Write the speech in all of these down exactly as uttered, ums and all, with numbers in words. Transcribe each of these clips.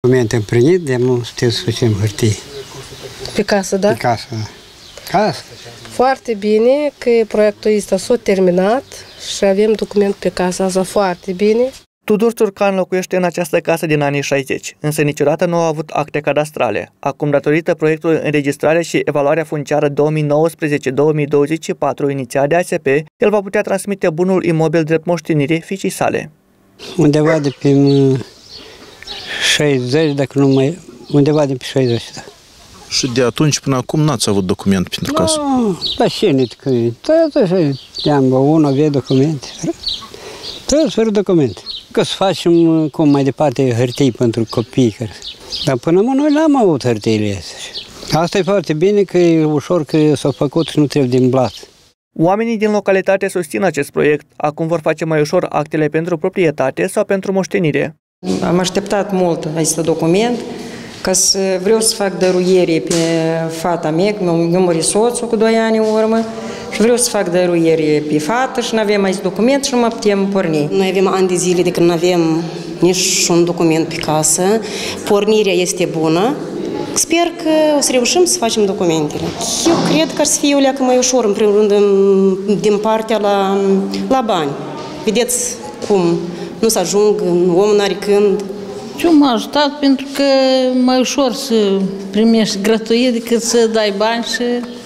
documente împlinite, de nu știu să facem hârtie. Pe casă, da? Pe casă, da. Casă. Foarte bine că proiectul ăsta s-a terminat și avem document pe casă, asta foarte bine. Tudor Țurcan locuiește în această casă din anii șaizeci, însă niciodată nu a avut acte cadastrale. Acum, datorită proiectului Înregistrare și Evaluarea Funciară două mii nouăsprezece două mii douăzeci și patru, inițiat de A S P, el va putea transmite bunul imobil drept moștenire fiicei sale. Undeva de pe șaizeci, dacă nu mai... undeva de pe șaizeci, da. Și de atunci până acum n-ați avut document pentru casă? Nu, dar și nici că... Tot așa, te-am unul avea documente. Tot fără documente. Că să facem cum mai departe hârtii pentru copii. Dar până acum noi n-am avut hârtiile astea. Asta e foarte bine, că e ușor că s-au făcut și nu trebuie din blat. Oamenii din localitate susțin acest proiect. Acum vor face mai ușor actele pentru proprietate sau pentru moștenire. Am așteptat mult acest document, ca să vreau să fac dăruiere pe fata mea, că mi-a murit soțul cu doi ani în urmă, și vreau să fac dăruiere pe fată și nu avem acest document și nu mă putem porni. Noi avem ani de zile de când nu avem nici un document pe casă. Pornirea este bună. Sper că o să reușim să facem documentele. Eu cred că ar să fie o leacă mai ușor, în primul rând, din partea la, la bani. Vedeți cum nu să ajung, omul n-are când. Eu m-a ajutat pentru că mai ușor să primești gratuit decât să dai bani și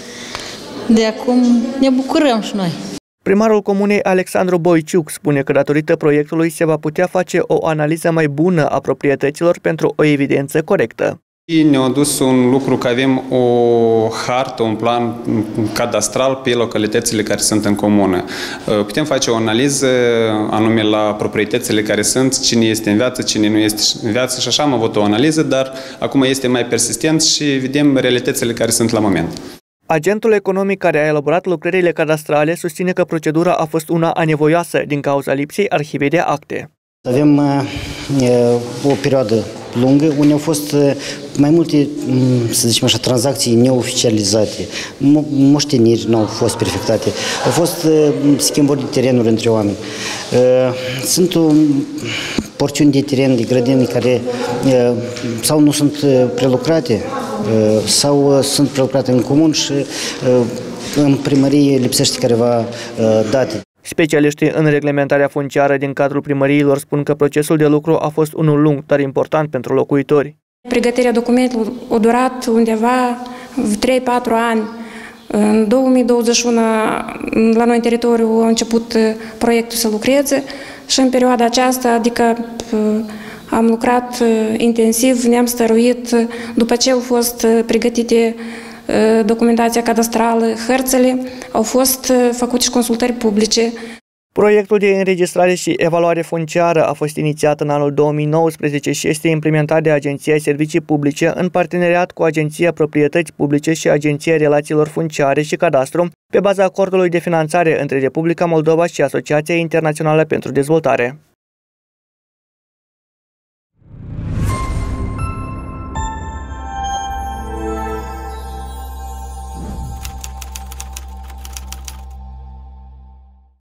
de acum ne bucurăm și noi. Primarul comunei Alexandru Boiciuc spune că datorită proiectului se va putea face o analiză mai bună a proprietăților pentru o evidență corectă. Ne-a dus un lucru că avem o hartă, un plan cadastral pe localitățile care sunt în comună. Putem face o analiză anume la proprietățile care sunt, cine este în viață, cine nu este în viață și așa am avut o analiză, dar acum este mai persistent și vedem realitățile care sunt la moment. Agentul economic care a elaborat lucrările cadastrale susține că procedura a fost una anevoioasă din cauza lipsei arhivei de acte. Avem uh, o perioadă lungă unde au fost uh, mai multe, să zicem așa, tranzacții neoficializate, Mo moșteniri nu au fost perfectate, au fost uh, schimburi de terenuri între oameni. Uh, sunt o porțiuni de teren, de grădini care uh, sau nu sunt prelucrate, uh, sau uh, sunt prelucrate în comun și uh, în primărie lipsește careva uh, date. Specialiștii în reglementarea funciară din cadrul primăriilor spun că procesul de lucru a fost unul lung, dar important pentru locuitori. Pregătirea documentelor a durat undeva trei patru ani. În două mii douăzeci și unu la noi în teritoriu a început proiectul să lucreze și în perioada aceasta, adică am lucrat intensiv, ne-am stăruit după ce au fost pregătite documentația cadastrală, hărțile, au fost făcute și consultări publice. Proiectul de înregistrare și evaluare funciară a fost inițiat în anul două mii nouăsprezece și este implementat de Agenția Servicii Publice în parteneriat cu Agenția Proprietăți Publice și Agenția Relațiilor Funciare și Cadastru, pe baza acordului de finanțare între Republica Moldova și Asociația Internațională pentru Dezvoltare.